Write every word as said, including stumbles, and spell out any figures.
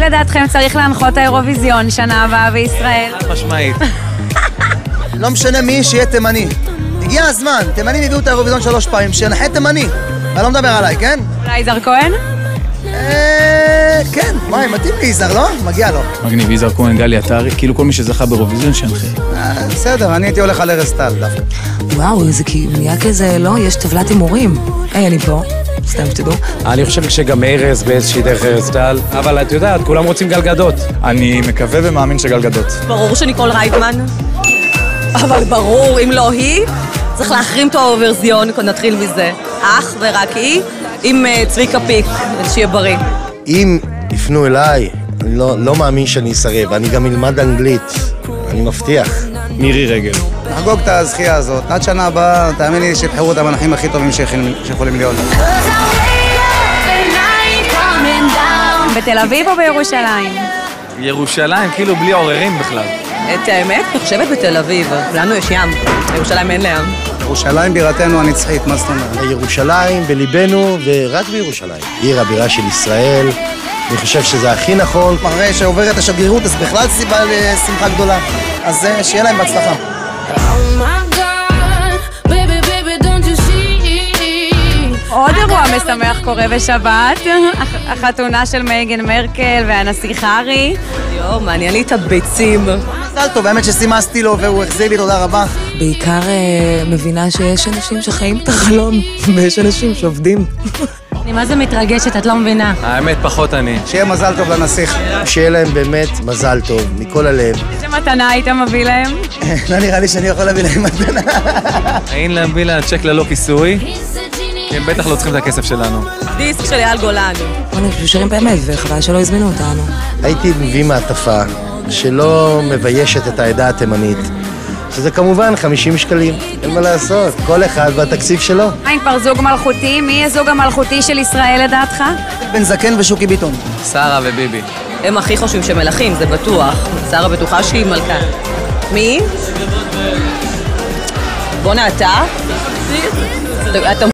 לדעתכם צריך להנחות האירוויזיון שנה הבאה בישראל? משמעית. לא משנה מי, שיהיה תימני. הגיע הזמן, תימנים הביאו את האירוויזיון שלוש פעמים, שינחה תימני. אני לא מדבר עליי, כן? אולי יזהר כהן? אה... כן, וואי, מתאים לי יזהר, לא? מגיע לו. מגניב, יזהר כהן, גלי עטרי, כאילו כל מי שזכה באירוויזיון שינחה. בסדר, אני הייתי הולך על ארז טל דווקא. וואו, זה כאילו נהיה כזה, לא? יש טבלת הימורים. היי, אני פה. סתם שתדעו. אני חושב שגם ארז באיזושהי דרך ארז טל, אבל את יודעת, כולם רוצים גלגדות. אני מקווה ומאמין שגלגדות. ברור שניקול רייטמן, אבל ברור, אם לא היא, צריך להחרים את האירוויזיון, נתחיל מזה. אך ורק היא, עם צביקה פיק, שיהיה בריא. אם יפנו אליי, אני לא, לא מאמין שאני אסרב, אני גם אלמד אנגלית, אני מבטיח. מירי רגל. נחגוג את הזכייה הזאת, עד שנה הבאה, תאמין לי שיבחרו את המנחים הכי טובים שיכולים להיות. בתל אביב או בירושלים? ירושלים, כאילו בלי עוררים בכלל. את האמת, אני חושבת בתל אביב, לנו יש ים, בירושלים אין לים. ירושלים בירתנו הנצחית, מה זאת אומרת? ירושלים בליבנו ורק בירושלים. עיר הבירה של ישראל, אני חושב שזה הכי נכון. אחרי שעוברת השגרירות, אז בכלל סיבה לשמחה גדולה. אז שיהיה להם בהצלחה. עוד אירוע משמח קורה בשבת, החתונה של מייגן מרקל והנסיך הארי. יואו, מעניין לי את הביצים. מזל טוב, האמת שסימסתי לו והוא החזיר לי, תודה רבה. בעיקר מבינה שיש אנשים שחיים את החלום, ויש אנשים שעובדים. אני מה זה מתרגשת, את לא מבינה. האמת פחות אני. שיהיה מזל טוב לנסיך. שיהיה להם באמת מזל טוב, מכל הלב. איזה מתנה היית מביא להם? לא נראה לי שאני יכול להביא להם מתנה. אין להביא לה צ'ק ללא כיסוי. הם בטח לא צריכים את הכסף שלנו. דיסק של אייל גולן. אנחנו שרים באמת, וחבל שלא הזמינו אותנו. הייתי מביא מעטפה שלא מביישת את העדה התימנית, שזה כמובן חמישים שקלים. אין מה לעשות, כל אחד בתקציב שלו. מה אם כבר זוג מלכותי? מי יהיה זוג המלכותי של ישראל לדעתך? בן זקן ושוקי ביטון. שרה וביבי. הם הכי חושבים שמלכים, זה בטוח. שרה בטוחה שהיא מלכה. מי? בונה אתה? אתה